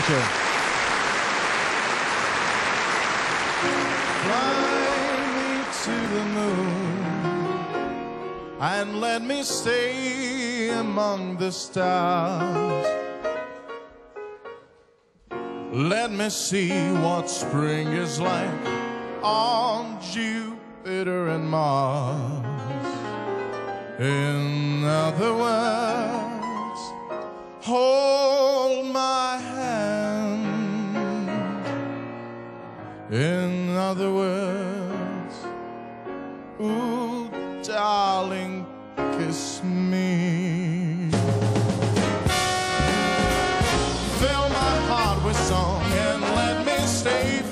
Thank you. Fly me to the moon and let me stay among the stars. Let me see what spring is like on Jupiter and Mars. In other words, hold my hand. In other words, ooh, darling, kiss me. Fill my heart with song and let me stay